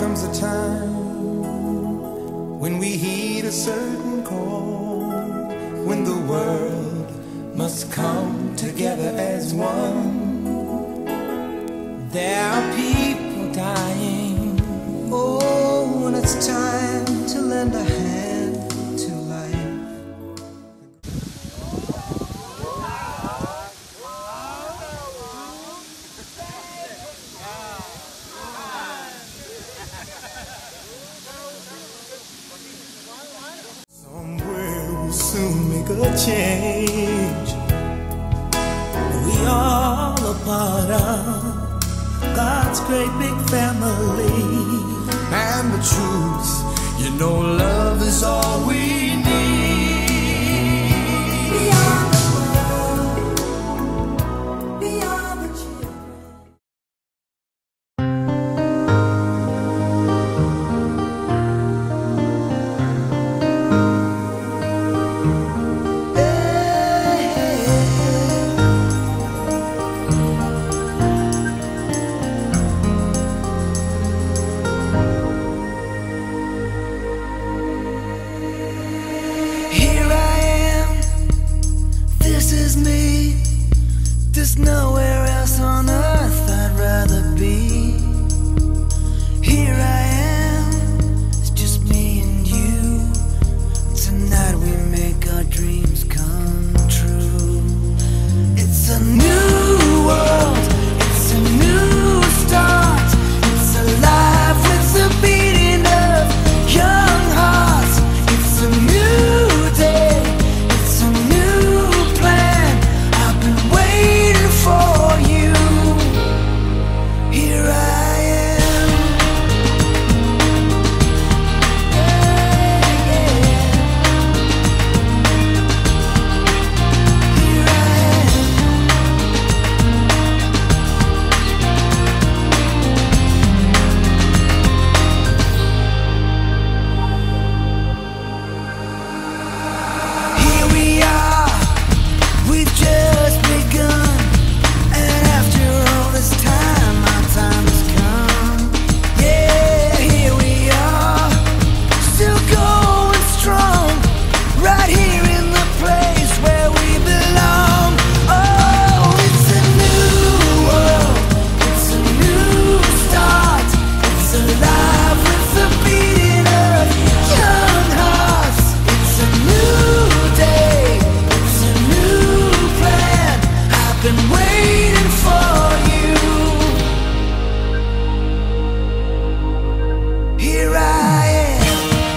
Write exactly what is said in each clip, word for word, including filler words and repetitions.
comes a time when we heed a certain call, when the world must come together as one. There are people dying. Oh, when it's time to lend a hand to life. Somewhere we'll soon make a change. We all a part of God's great big family. And the truth, you know, love is all we need. Beyond the world, beyond the children. There's nowhere else on earth I'd rather be. Here I am, it's just me and you. Tonight we make our dreams come true. It's a new world, it's a new start. It's alive with the beating of young hearts. It's a new day, it's a new plan. I've been waiting for you. Here I am. Yeah, yeah. Here I am. Here we are. We've just begun. And after all this time, our time has come. Yeah, here we are, still going strong, right here in the place where we belong. Oh, it's a new world, it's a new start. It's alive with the beating of young hearts. It's a new day, it's a new plan. I've been waiting for you. Here I am.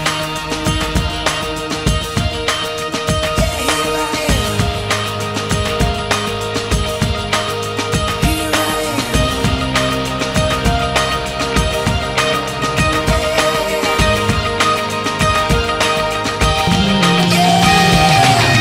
Yeah, here I am. Here I am. Yeah.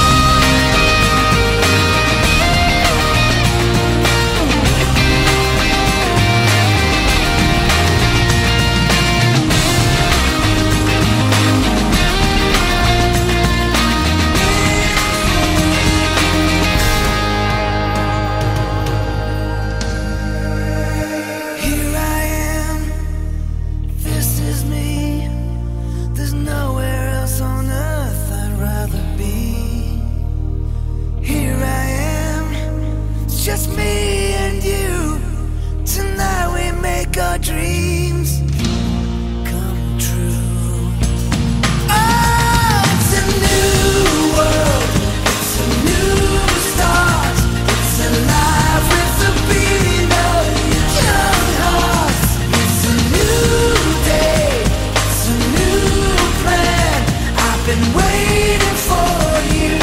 Here I am, this is me. There's nowhere else on earth I'd rather be. Here I am, it's just me and you. Tonight we make our dreams come true. Oh, it's a new world, it's a new start. It's alive with the beating of young hearts. It's a new day, it's a new plan. I've been waiting for you.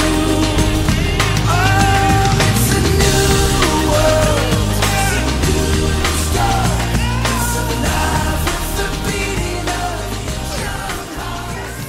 Oh, it's a new world, it's a new start. It's alive with the beating of young hearts.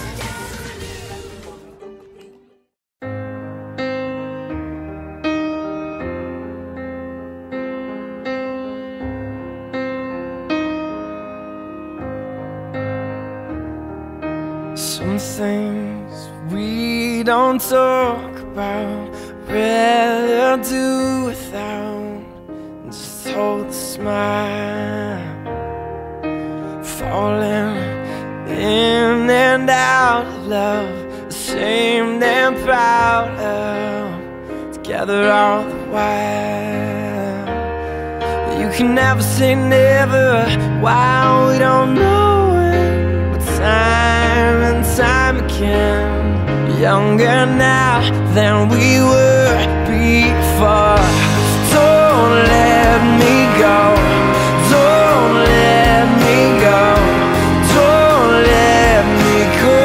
Some things we don't talk about, rather do without. Just hold the smile. falling in and out of love, ashamed and proud of, together all the while. You can never say never, why we don't know it, but time and time again, younger now than we were before. Don't let me go, don't let me go, don't let me go,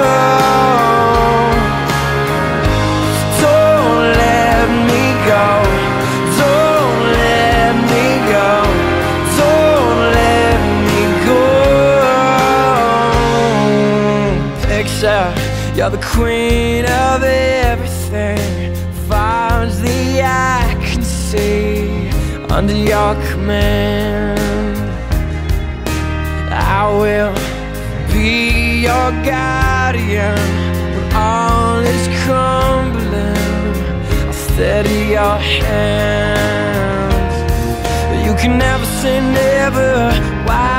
don't let me go, don't let me go, don't let me go. Picture you're the queen of everything, far as the eye can see, under your command. I will be your guardian when all is crumbling. I'll steady your hands. You can never say never, why